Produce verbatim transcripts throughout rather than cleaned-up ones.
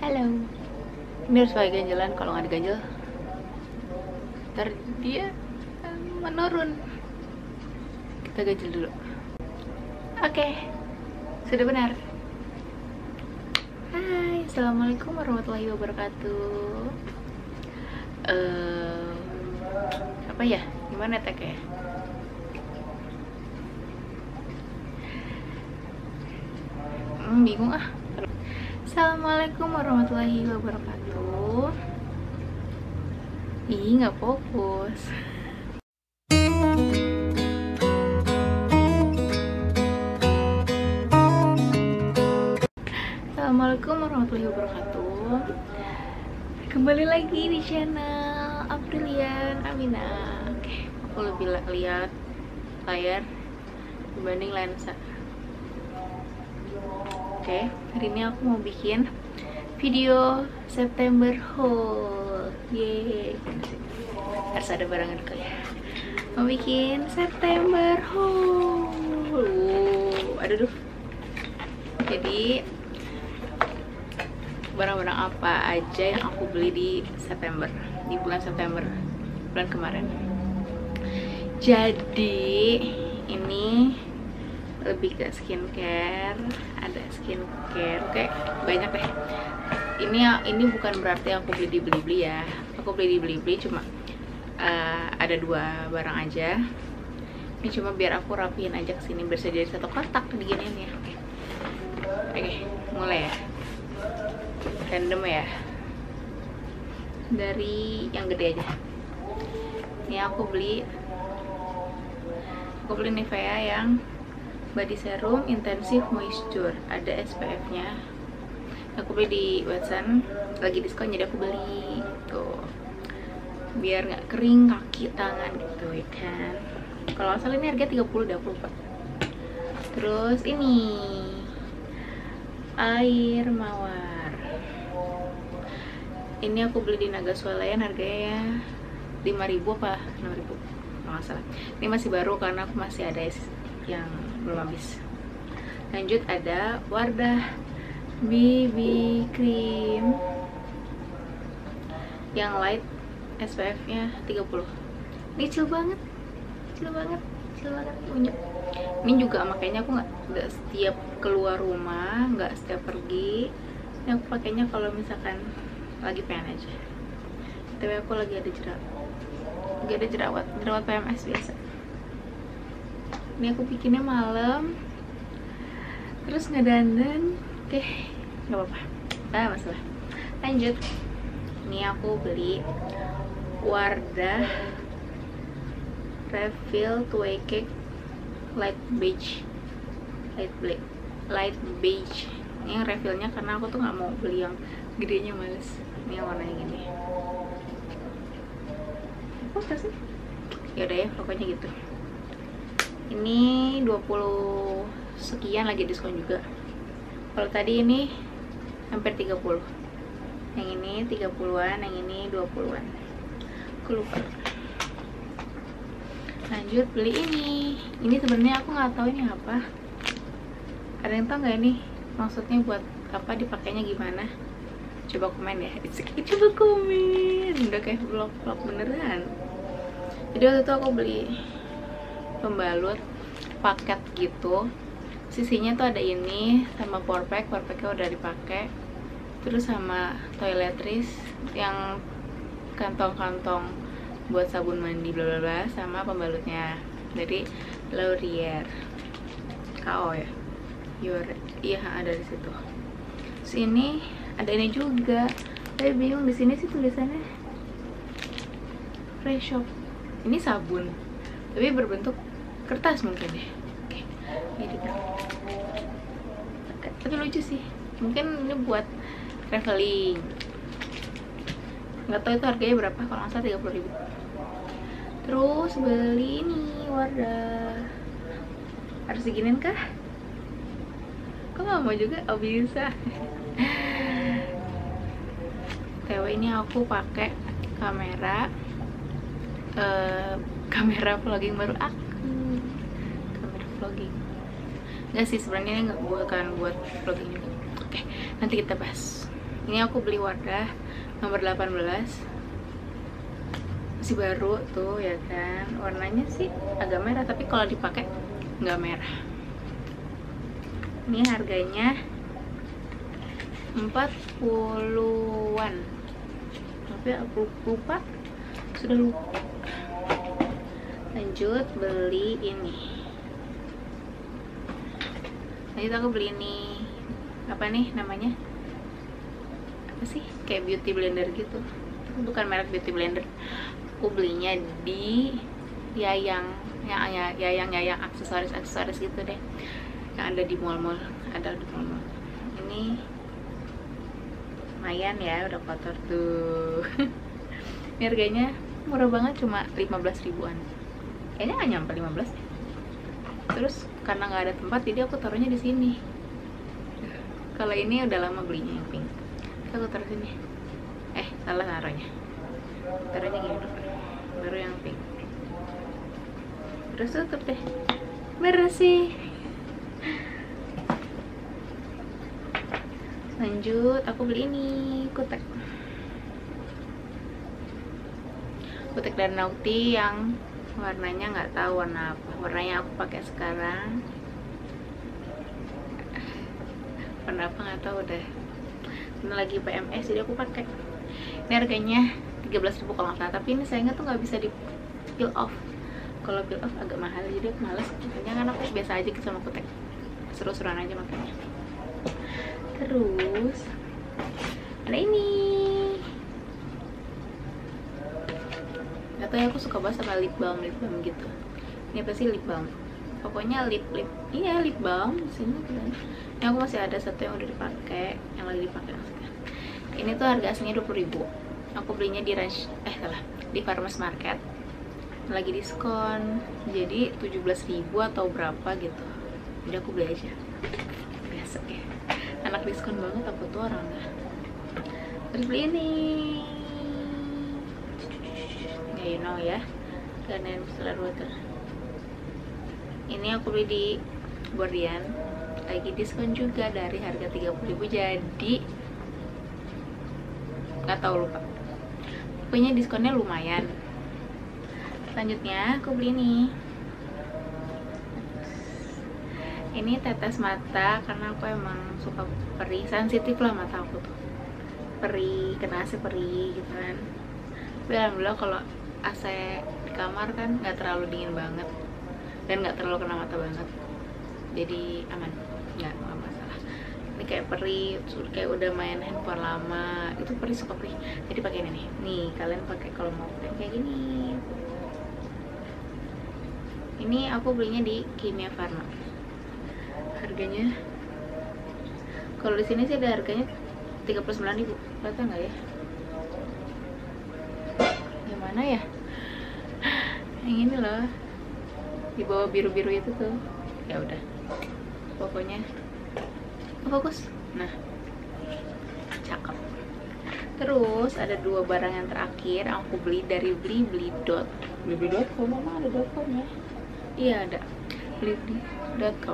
Halo. Ini harus pakai ganjelan, kalau nggak diganjel ntar dia menurun. Kita ganjel dulu. Oke, sudah benar. Hai, assalamualaikum warahmatullahi wabarakatuh. uh, Apa ya? Gimana tagnya? Hmm, bingung ah. Assalamualaikum warahmatullahi wabarakatuh. Ih, nggak fokus. Assalamualaikum warahmatullahi wabarakatuh. Kembali lagi di channel Aprilian Amina. Oke, aku lebih lihat layar dibanding lensa. Oke, hari ini aku mau bikin video September haul. Yeay, harus ada barangan kali ya. Mau bikin September haul. Uh, aduh, duh. Jadi barang-barang apa aja yang aku beli di September, di bulan September, bulan kemarin. Jadi ini lebih ke skincare, ada skincare kayak banyak deh. Ini ini bukan berarti aku beli di Blibli ya, aku beli di Blibli cuma uh, ada dua barang aja. Ini cuma biar aku rapiin aja kesini, bisa jadi satu kotak diginiin ya. Oke, oke, mulai ya. Random ya, dari yang gede aja. Ini aku beli, aku beli Nivea yang body serum intensive moisture, ada S P F-nya. Aku beli di Watson, lagi diskon jadi aku beli tuh, biar nggak kering kaki tangan gitu ya kan. Kalau asal ini harga tiga puluh, aku lupa. Terus ini air mawar, ini aku beli di Naga Swalayan, harganya lima ribu apa enam ribu kalau nggak salah. Ini masih baru karena aku masih ada yang belum habis. Lanjut ada Wardah B B cream yang light, S P F-nya tiga puluh. Ini kecil banget, kecil banget, kecil banget punya. Ini juga makanya aku nggak nggak setiap keluar rumah, nggak setiap pergi. Ini aku pakainya kalau misalkan lagi pengen aja. Tapi aku lagi ada jerawat, lagi ada jerawat, jerawat P M S biasa. Ini aku bikinnya malam, terus ngedandan. Oke, nggak apa-apa, nggak masalah. Lanjut, ini aku beli Wardah Refill Two-Way Cake Light Beige, light black, light beige. Ini yang refillnya karena aku tuh nggak mau beli yang gedenya, males. Ini yang warnanya gini. Apa sih? Yaudah ya, pokoknya gitu. Ini dua puluh sekian, lagi diskon juga. Kalau tadi ini hampir tiga puluh. Yang ini tiga puluhan, yang ini dua puluhan. Aku lupa. Lanjut beli ini. Ini sebenarnya aku nggak tahu ini apa. Ada yang tahu nggak ini maksudnya buat apa, dipakainya gimana? Coba komen ya. Coba komen. Udah kayak vlog-vlog beneran. Jadi waktu itu aku beli pembalut paket gitu, sisinya tuh ada ini sama power pack, power packnya udah dipakai, terus sama toiletries yang kantong-kantong buat sabun mandi bla bla bla, sama pembalutnya dari Laurier K O ya, Your, iya ada di situ. Sini ada ini juga, tapi bingung di sini sih tulisannya Fresh Shop. Ini sabun tapi berbentuk kertas mungkin deh. Oke, ini tapi lucu sih, mungkin ini buat traveling. Nggak tahu itu harganya berapa, kalau nggak salah tiga puluh ribu. Terus beli ini Wardah, harus diginin kah? Kok nggak mau juga? Oh bisa. T W ini aku pakai kamera uh, kamera vlogging baru aku. Kamera vlogging. Nggak sih, sebenarnya ini nggak bukan buat vlogging juga. Oke, nanti kita bahas. Ini aku beli Wardah nomor delapan belas, masih baru tuh ya kan. Warnanya sih agak merah, tapi kalau dipakai nggak merah. Ini harganya empat puluhan, tapi aku lupa, sudah lupa. Lanjut beli ini. Lanjut aku beli ini, apa nih namanya, apa sih, kayak beauty blender gitu, bukan merek beauty blender. Aku belinya di Yayang, ya ya Yayang Yayang aksesoris aksesoris gitu deh, yang ada di mall-mall, ada di mall-mall. Ini lumayan ya, udah kotor tuh. Ini harganya murah banget, cuma lima belas ribuan, kayaknya nggak nyampe lima belas. Terus karena nggak ada tempat, jadi aku taruhnya di sini. Kalau ini udah lama belinya yang pink, aku taruh sini. Eh, salah taruhnya. Taruhnya gini dulu, baru yang pink. Terus tutup deh, bersih. Lanjut aku beli ini, kutek. Kutek dari Naughty yang warnanya nggak tahu warna apa. Warnanya aku pakai sekarang. Warna apa nggak tahu deh. Ini lagi P M S jadi aku pakai. Ini harganya tiga belas ribu kalau nggak salah. Tapi ini sayangnya tuh nggak bisa di peel off. Kalau peel off agak mahal, jadi aku males. Makanya kan aku biasa aja sama kutek. Seru-seruan aja makanya. Terus ada ini. Gak tau ya, aku suka banget sama lip balm, lip balm gitu. Ini apa sih, lip balm? Pokoknya lip lip, iya lip balm sini kan. Ini aku masih ada satu yang udah dipakai, yang lagi dipakai maksudnya. Ini tuh harga aslinya dua puluh ribu. Aku belinya di range, eh salah, di Farmers Market. Lagi diskon, jadi tujuh belas ribu atau berapa gitu. Jadi aku beli aja. Biasa ya. Anak diskon banget aku tuh orangnya. Terus beli ini. Ya you know ya, Garnier Micellar Water. Ini aku beli di Gordian, lagi diskon juga dari harga tiga puluh ribu jadi nggak tahu, lupa. Pokoknya diskonnya lumayan. Selanjutnya aku beli ini. Ini tetes mata karena aku emang suka perih, sensitif lah mata aku tuh. Perih, kena A C perih gitu kan. Tapi alhamdulillah kalau A C di kamar kan nggak terlalu dingin banget dan nggak terlalu kena mata banget, jadi aman, nggak nggak masalah. Ini kayak perih, kayak udah main handphone lama itu perih, suka perih, jadi pakai ini nih. Nih kalian pakai kalau mau kayak gini. Ini aku belinya di Kimia Farma. Harganya kalau di sini sih ada harganya tiga puluh sembilan ribu, kelihatan nggak ya? Mana ya, yang ini loh, di bawah biru-biru itu tuh. Ya udah, pokoknya oh, bagus. Nah, cakep. Terus ada dua barang yang terakhir aku beli dari Blibli dot Blibli dot com. Mama ada .com ya? Iya ada, Blibli dot com.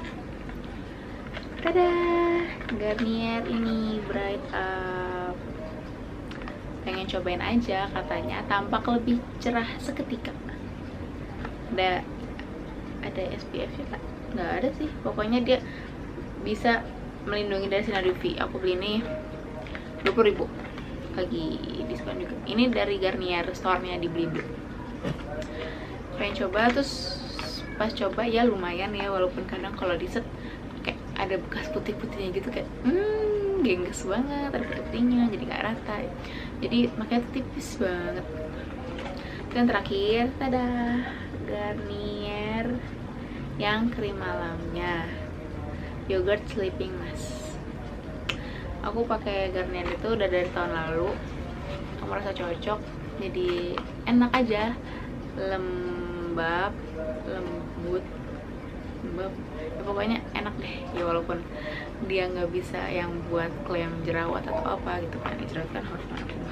Dadah, Garnier ini Bright Up. Pengen cobain aja, katanya tampak lebih cerah seketika. Ada ada S P F nya kak? Nggak ada sih, pokoknya dia bisa melindungi dari sinar U V. Aku beli ini dua puluh ribu, lagi diskon juga. Ini dari Garnier store-nya di Blibli. Pengen coba, terus pas coba ya lumayan ya, walaupun kadang kalau di set kayak ada bekas putih-putihnya gitu, kayak hmm gengges banget, ada putih-putihnya jadi nggak rata, jadi makanya tuh tipis banget. Dan terakhir, tada, Garnier yang krim malamnya, yogurt sleeping mask. Aku pakai Garnier itu udah dari tahun lalu, aku merasa cocok, jadi enak aja, lembab, lembut, lembab, ya pokoknya enak deh ya, walaupun dia nggak bisa yang buat klaim jerawat atau apa gitu kan, jerawat kan harus mana pun.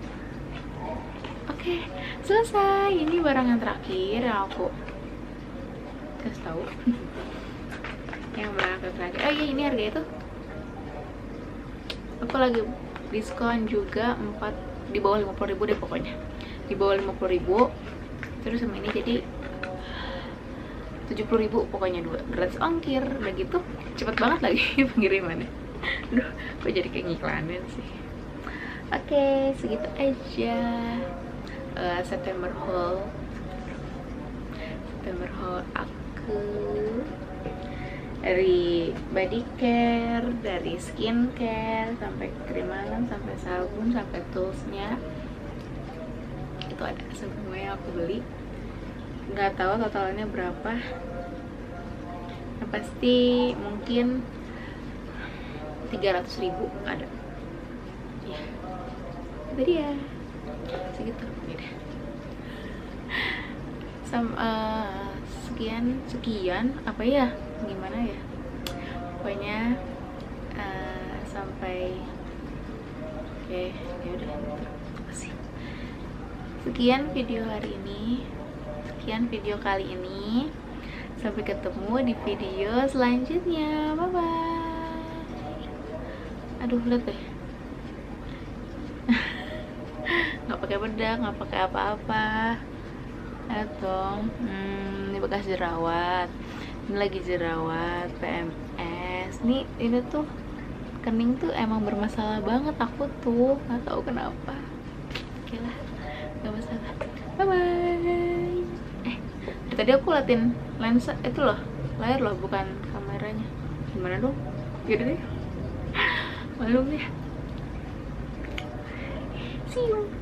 Oke, selesai. Ini barang yang terakhir yang aku kasih tahu. Yang barang yang terakhir, oh iya ini harganya tuh aku lagi diskon juga, empat di bawah lima puluh ribu deh pokoknya, di bawah lima puluh ribu. Terus sama ini jadi tujuh puluh ribu pokoknya, dua gratis ongkir. Udah gitu cepet banget lagi pengirimannya. Aduh, kok jadi kayak ngiklanin sih. Oke, segitu aja uh, September haul September haul aku, dari body care, dari skincare, sampai krim malam, sampai sabun, sampai toolsnya itu ada semua yang aku beli. Nggak tahu totalnya berapa, yang pasti mungkin tiga ratus ribu ada ya. Itu dia, segitu ya. Sam, uh, sekian sekian apa ya, gimana ya, pokoknya uh, sampai oke okay, ya udah kasih. Sekian video hari ini, sekian video kali ini, sampai ketemu di video selanjutnya. Bye bye. Aduh, lihat deh, nggak pakai bedak, nggak pakai apa-apa. Lihat dong, hmm, ini bekas jerawat, ini lagi jerawat P M S. Nih ini tuh kening tuh emang bermasalah banget, aku tuh nggak tahu kenapa. Oke lah, nggak masalah. Bye bye. Eh, tadi aku liatin lensa itu loh, layar loh, bukan kameranya. Gimana dong? Gitu deh. Malu ya. See you.